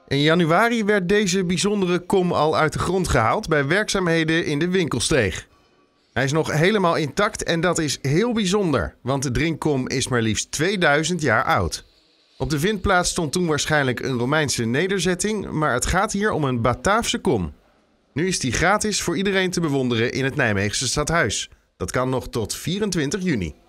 In januari werd deze bijzondere kom al uit de grond gehaald bij werkzaamheden in de Winkelsteeg. Hij is nog helemaal intact en dat is heel bijzonder, want de drinkkom is maar liefst 2000 jaar oud. Op de vindplaats stond toen waarschijnlijk een Romeinse nederzetting, maar het gaat hier om een Bataafse kom. Nu is die gratis voor iedereen te bewonderen in het Nijmeegse stadhuis. Dat kan nog tot 24 juni.